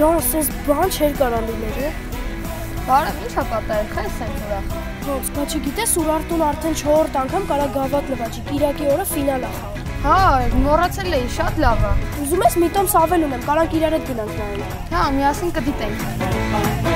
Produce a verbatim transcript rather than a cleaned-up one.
Ջան, սենց բան չէր կարան լինել։ Բարև, ի՞նչ է պատահել, քեզ սենց ուրախ։ Ոնց, բա չգիտես, Ուրարտուն արդեն չորրորդ անգամ կարա գավաթ նվաճի, Կիրակի օրը ֆինալ է խաղում։ Հա, մոռացել էի, շատ լավ է։ Ուզում ես մի տոմս ավել ունեմ, կարանք իրար հետ գնանք նայել։ Հա, միասին կդիտենք։